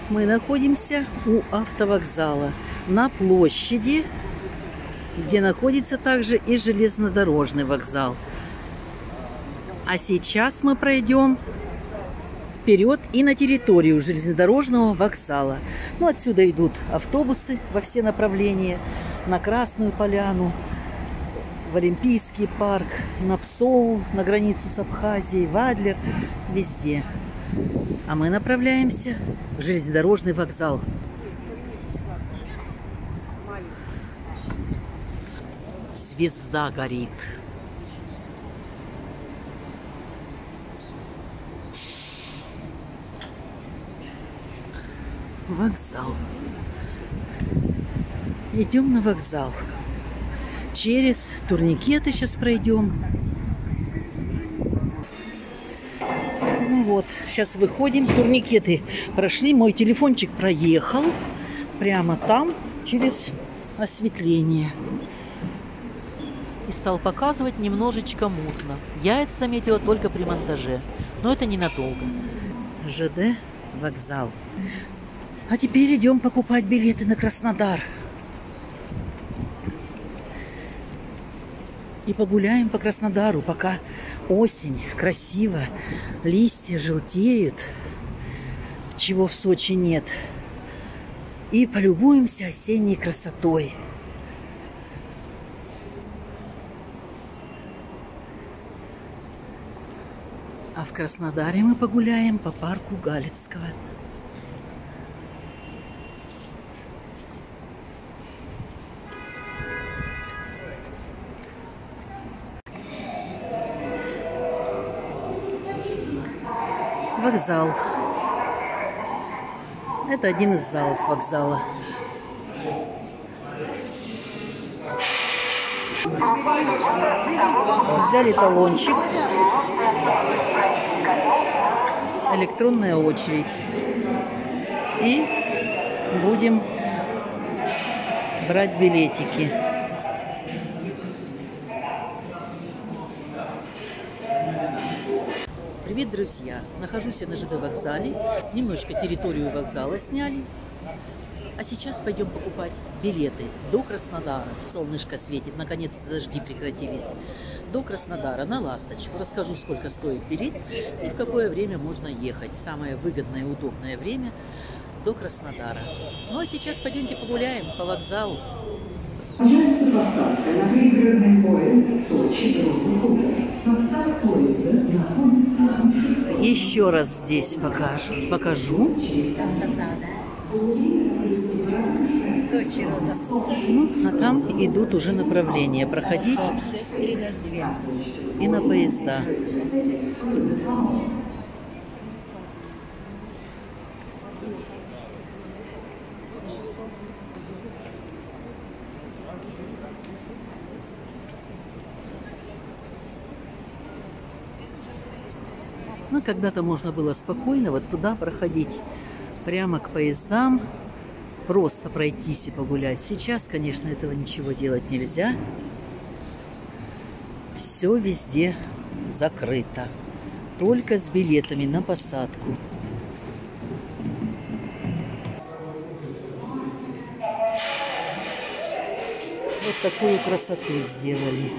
Мы находимся у автовокзала на площади, где находится также и железнодорожный вокзал. А сейчас мы пройдем вперед и на территорию железнодорожного вокзала. Ну, отсюда идут автобусы во все направления, на Красную Поляну, в Олимпийский парк, на Псову, на границу с Абхазией, в Адлер, везде. А мы направляемся в железнодорожный вокзал. Звезда горит. Вокзал. Идем на вокзал. Через турникеты сейчас пройдем. Ну вот, сейчас выходим. Турникеты прошли. Мой телефончик проехал прямо там, через осветление. И стал показывать немножечко мутно. Я это заметила только при монтаже. Но это ненадолго. ЖД вокзал. А теперь идем покупать билеты на Краснодар. И погуляем по Краснодару, пока осень, красиво, листья желтеют, чего в Сочи нет. И полюбуемся осенней красотой. А в Краснодаре мы погуляем по парку Галицкого. Вокзал. Это один из залов вокзала. Взяли талончик. Электронная очередь. И будем брать билетики. Привет, друзья! Нахожусь я на ЖД вокзале. Немножечко территорию вокзала сняли. А сейчас пойдем покупать билеты до Краснодара. Солнышко светит, наконец-то дожди прекратились. До Краснодара на Ласточку. Расскажу, сколько стоит билет и в какое время можно ехать. Самое выгодное и удобное время до Краснодара. Ну а сейчас пойдемте погуляем по вокзалу. Ожидается посадка на пригородный поезд Сочи-Роза-Хутор. Состав поезда находится на 6. Еще раз здесь покажу. Ну, а там идут уже направления проходить и на поезда. Ну, когда-то можно было спокойно вот туда проходить, прямо к поездам, просто пройтись и погулять. Сейчас, конечно, этого ничего делать нельзя. Все везде закрыто. Только с билетами на посадку. Вот такую красоту сделали.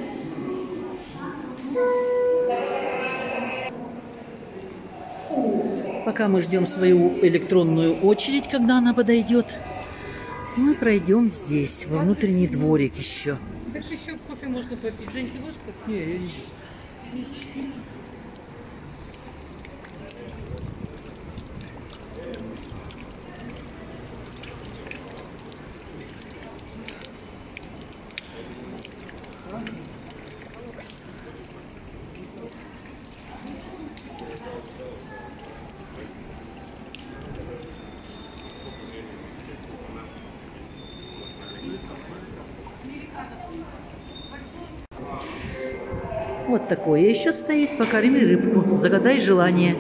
Пока мы ждем свою электронную очередь, когда она подойдет, мы пройдем здесь, во внутренний дворик еще. Так еще кофе можно попить. Жень, ты будешь кофе? Не, я не вижу. Вот такое еще стоит. Покорми рыбку. Загадай желание.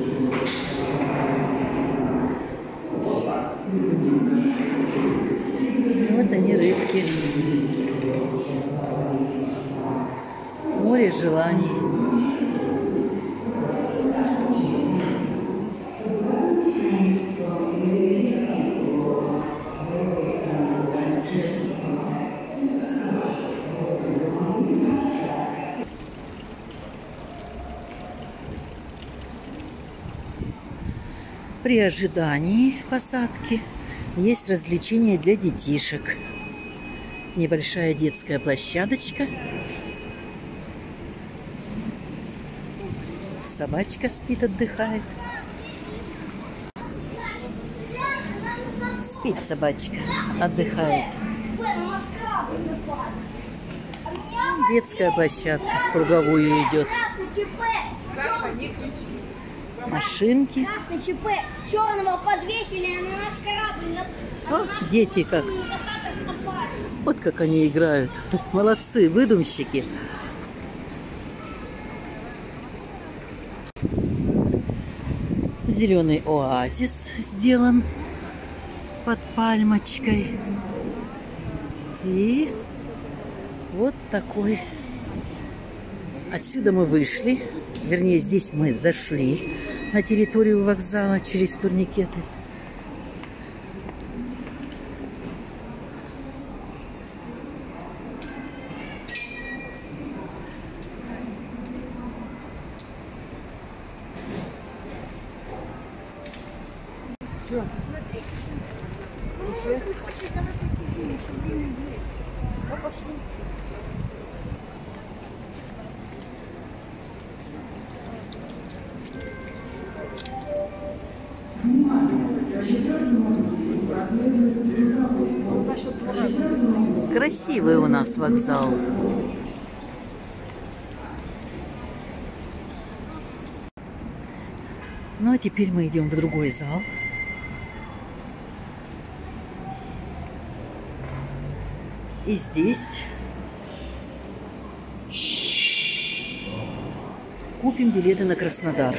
Вот они, рыбки. Море желаний. При ожидании посадки есть развлечения для детишек. Небольшая детская площадочка. Собачка спит, отдыхает. Спит собачка, отдыхает. Детская площадка в круговую идет. Машинки. Красный ЧП черного подвесили на наш корабль. О, дети как. Вот как они играют. Молодцы, выдумщики. Зеленый оазис сделан под пальмочкой. И вот такой. Отсюда мы вышли. Вернее, здесь мы зашли на территорию вокзала через турникеты. Красивый у нас вокзал. Ну а теперь мы идем в другой зал. И здесь купим билеты на Краснодар.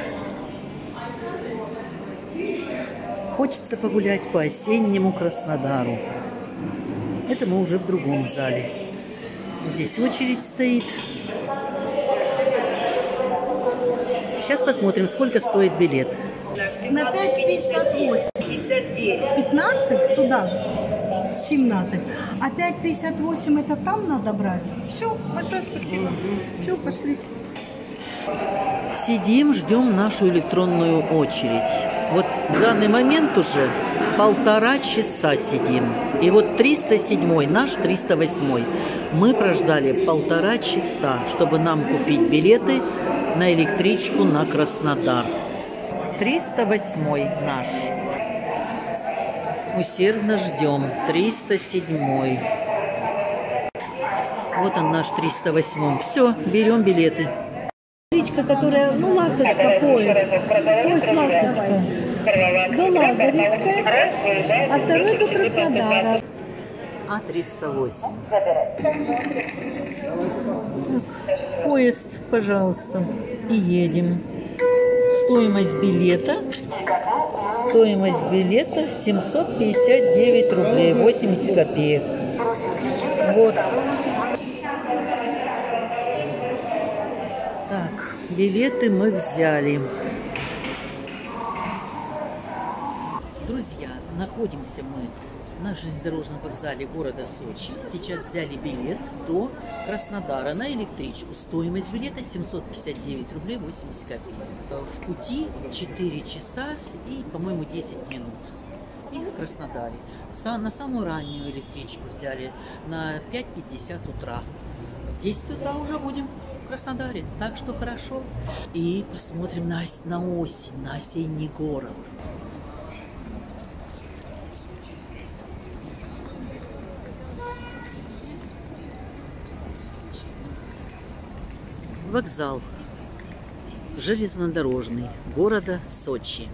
Хочется погулять по осеннему Краснодару. Это мы уже в другом зале. Здесь очередь стоит. Сейчас посмотрим, сколько стоит билет. На 5,58. 15 туда, 17. А 5,58 это там надо брать. Все, большое спасибо. Все, пошли. Сидим, ждем нашу электронную очередь. Вот в данный момент уже 1,5 часа сидим. И вот 307-й, наш 308-й. Мы прождали 1,5 часа, чтобы нам купить билеты на электричку на Краснодар. 308-й наш. Усердно ждем. 307-й. Вот он наш 308-й. Все, берем билеты. Электричка, которая, ну, ласточка, поезд. Поезд ласточка. До Лазаревской, а второй до Краснодара. А308. Так, поезд, пожалуйста. И едем. Стоимость билета 759 рублей 80 копеек. Вот. Так, билеты мы взяли. Друзья, находимся мы на железнодорожном вокзале города Сочи. Сейчас взяли билет до Краснодара на электричку. Стоимость билета 759 рублей 80 копеек. В пути 4 часа и, по-моему, 10 минут. И в Краснодаре. На самую раннюю электричку взяли на 5:50 утра. В 10 утра уже будем в Краснодаре. Так что хорошо. И посмотрим на осень, на осенний город. Вокзал железнодорожный города Сочи.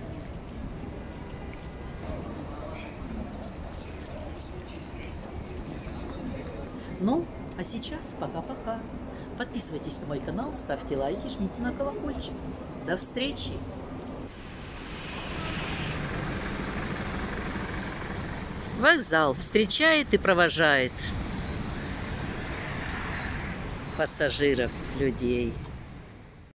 Ну, а сейчас пока-пока. Подписывайтесь на мой канал, ставьте лайки, жмите на колокольчик. До встречи! Вокзал встречает и провожает пассажиров, людей.